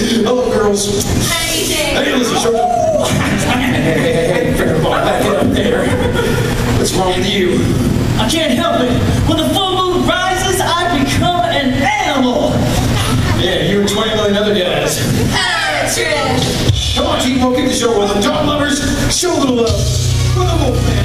Hello, girls. Hey, Dave. Hey, listen, short. Hey, fair ball, back it up there. What's wrong with you? I can't help it. When the full moon rises, I become an animal. Yeah, you and 20 million other guys. Patrick. Come on, team, we'll get the show with them. Dog lovers, show a little love for the Wolfman.